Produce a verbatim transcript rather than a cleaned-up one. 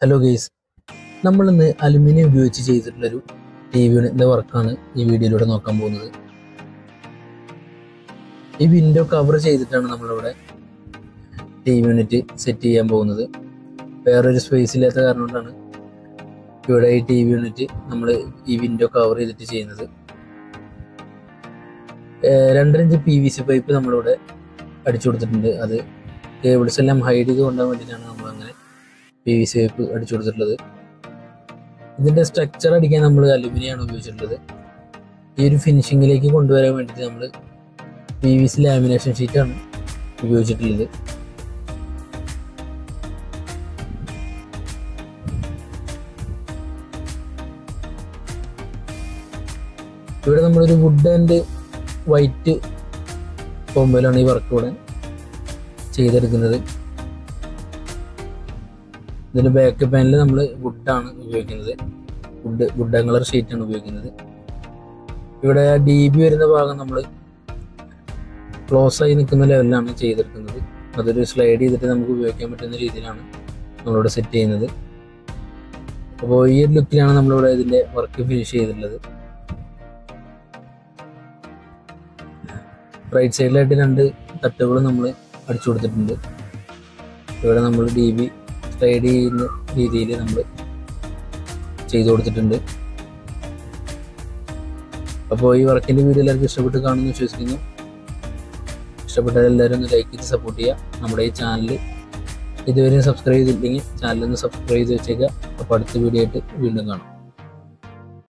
Hello guys, നമ്മളിന്ന് aluminium ഉപയോഗിച്ച് ചെയ്തിട്ടുള്ളൊരു T V യൂണിറ്റിൻ്റെ വർക്കാണ് ഈ വീഡിയോയിലൂടെ നോക്കാൻ പോകുന്നത്. ഈ വിൻഡോ കവർ ചെയ്തിട്ടാണ് നമ്മളിവിടെ ടി വി യൂണിറ്റ് സെറ്റ് ചെയ്യാൻ പോകുന്നത്. വേറൊരു സ്പേസ് ഇല്ലാത്ത കാരണം കൊണ്ടാണ് ഇവിടെ ഈ ടി വി യൂണിറ്റ് നമ്മൾ ഈ വിൻഡോ കവർ ചെയ്തിട്ട് ചെയ്യുന്നത്. രണ്ടരഞ്ച് പി വി സി പൈപ്പ് നമ്മളിവിടെ അടിച്ചു കൊടുത്തിട്ടുണ്ട്. അത് കേബിൾസ് എല്ലാം ഹൈഡ് ചെയ്ത് കൊണ്ടുപോകാൻ വേണ്ടിയിട്ടാണ് നമ്മളങ്ങനെ പി വി സി പൈപ്പ് അടിച്ചു കൊടുത്തിട്ടുള്ളത്. ഇതിൻ്റെ സ്ട്രക്ചർ അടിക്കാൻ നമ്മൾ അലുമിനിയാണ് ഉപയോഗിച്ചിട്ടുള്ളത്. ഈ ഒരു ഫിനിഷിങ്ങിലേക്ക് കൊണ്ടുവരാൻ വേണ്ടിയിട്ട് നമ്മൾ പി വി സി ലാമിനേഷൻ ഷീറ്റാണ് ഉപയോഗിച്ചിട്ടുള്ളത്. ഇവിടെ നമ്മളൊരു വുഡ് ആൻഡ് വൈറ്റ് കോമ്പോയിലാണ് ഈ വർക്ക് ഇവിടെ ചെയ്തെടുക്കുന്നത്. ഇതിൻ്റെ ബാക്ക് പാനൽ നമ്മൾ വുഡാണ് ഉപയോഗിക്കുന്നത്. വുഡ് വുഡ് കളർ ഷീറ്റാണ് ഉപയോഗിക്കുന്നത്. ഇവിടെ ഡി ബി വരുന്ന ഭാഗം നമ്മൾ ക്ലോസ് ആയി നിൽക്കുന്ന ലെവലിലാണ് ചെയ്തെടുക്കുന്നത്. അതൊരു സ്ലൈഡ് ചെയ്തിട്ട് നമുക്ക് ഉപയോഗിക്കാൻ പറ്റുന്ന രീതിയിലാണ് നമ്മളിവിടെ സെറ്റ് ചെയ്യുന്നത്. അപ്പോൾ ഈ ഒരു ലുക്കിലാണ് നമ്മളിവിടെ ഇതിൻ്റെ വർക്ക് ഫിനിഷ് ചെയ്തിട്ടുള്ളത്. റൈറ്റ് സൈഡിലായിട്ട് രണ്ട് തട്ടുകൾ നമ്മൾ അടിച്ചു കൊടുത്തിട്ടുണ്ട്. ഇവിടെ നമ്മൾ ഡി ബി സ്ലൈഡ് ചെയ്യുന്ന രീതിയിൽ നമ്മൾ ചെയ്തു കൊടുത്തിട്ടുണ്ട്. അപ്പോൾ ഈ വർക്കിൻ്റെ വീഡിയോ എല്ലാവർക്കും ഇഷ്ടപ്പെട്ട് കാണുമെന്ന് വിശ്വസിക്കുന്നു. ഇഷ്ടപ്പെട്ടാൽ എല്ലാവരും ഒന്ന് ലൈക്ക് ചെയ്ത് സപ്പോർട്ട് ചെയ്യുക. നമ്മുടെ ഈ ചാനൽ ഇതുവരെയും സബ്സ്ക്രൈബ് ചെയ്തില്ലെങ്കിൽ ചാനലൊന്ന് സബ്സ്ക്രൈബ് ചെയ്ത് വെച്ചേക്കുക. അപ്പോൾ അടുത്ത വീഡിയോ ആയിട്ട് വീണ്ടും കാണാം.